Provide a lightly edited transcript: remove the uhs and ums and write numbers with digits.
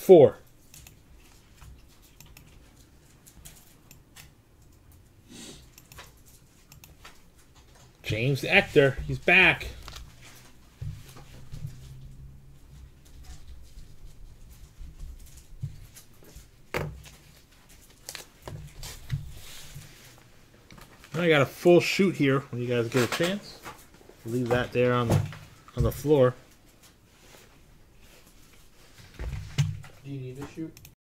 4. James Ector, he's back. I got a full shoot here when you guys get a chance. Leave that there on the floor. Do you need a shoot?